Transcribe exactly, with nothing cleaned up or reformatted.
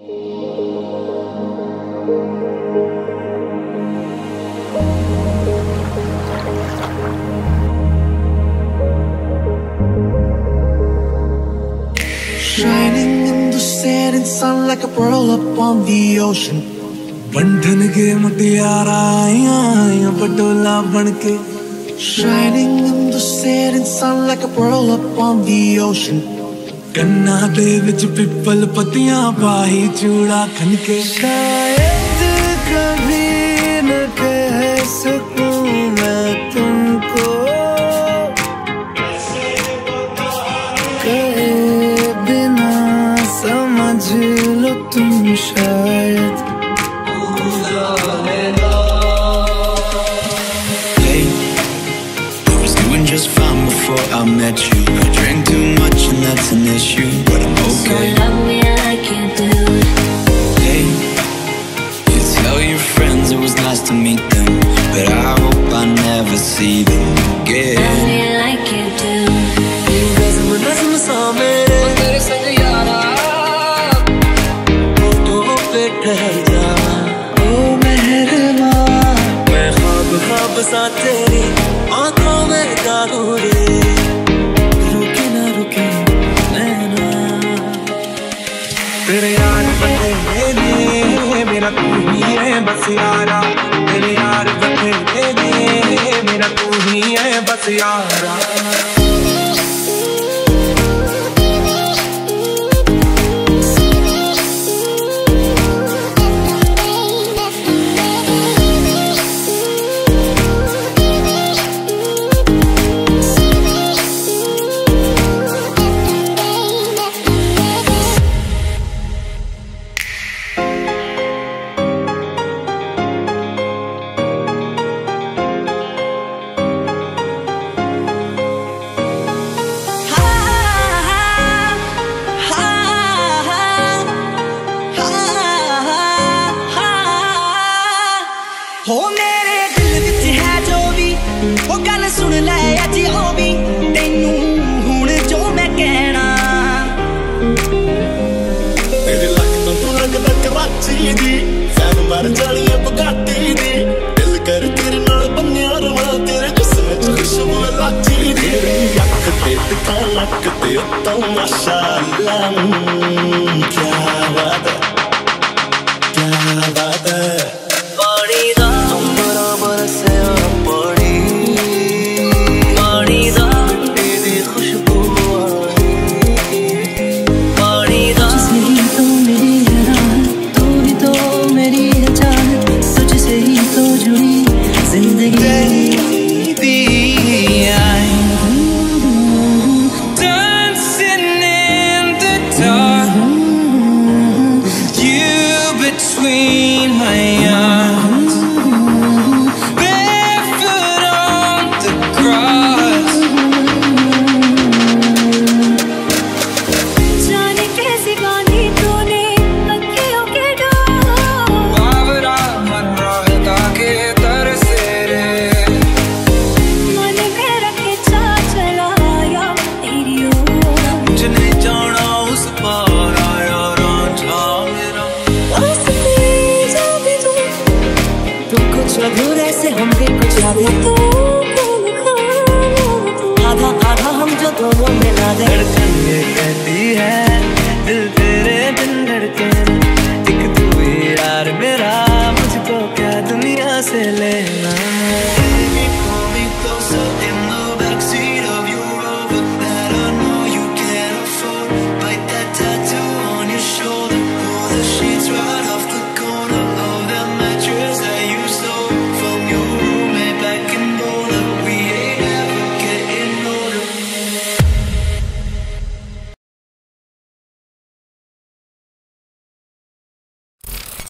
Shining in the setting sun like a pearl up on the ocean. बंधन के मुटियारा आया पटोला बनके. Shining in the setting sun like a pearl up on the ocean. कन्ना दे विच पिपल पतियां पाही चूड़ा खनके. शायद कभी न कह सकूं मैं तुमको, समझ लो तुम शायद. Hey, I was doing just fine before I met you. I drank too much and that's an issue, but I'm okay. So love me like you do. Hey, you tell your friends it was nice to meet them, but I hope I never see them again. Love me like you do. नज़्म नज़्म सा मेरे तेरे संग यारा ठहर जा. ओ मेहरमा मैं ख्वाब ख्वाब सा तेरी आँखों में डालूं रे. रुके ना रुके नैना तेरे यार बतेरे ने मेरा तू ही है बस यारा. तेरे यार बतेरे ने मेरा तू ही है बस यारा. हो मेरे दिल विच है जो भी वो गल सुन ले अज ओ भी तैनू हुण जो मैं कहना. तेरे लक तो तू लगदा कराची दी फैन मर जानी है बगाती दी. दिल कर तेरे नाल बन्निया रवा तेरे जिस्म च खुशबू लाची दी. अख ते दिखा लक ते उत्तों माशाअल्लाह. क्या बात है क्या बात है. पानी दा बराबर से पानी पानी दा मिट्टी दी खुशबू आई. पानी दा तुझसे ही तो मेरी है रात, तू ही तो मेरी है चाहत, तुझसे ही तो जुड़ी जिंदगी. Dancing in the dark, you between my arms, barefoot on the grass. जाने कैसी बांधी तूने अखियों के डोर. बाबरा मन रहता के तरसे रे. मन में रखे चा चलाया तेरी ओर. मुझे नहीं जाना उस पार आया रांझा मेरा. तुम कुछ अधूरे से हम भी कुछ आधे. आधा आधा हम जो दोनों मिला दे. धड़कन ये कहती है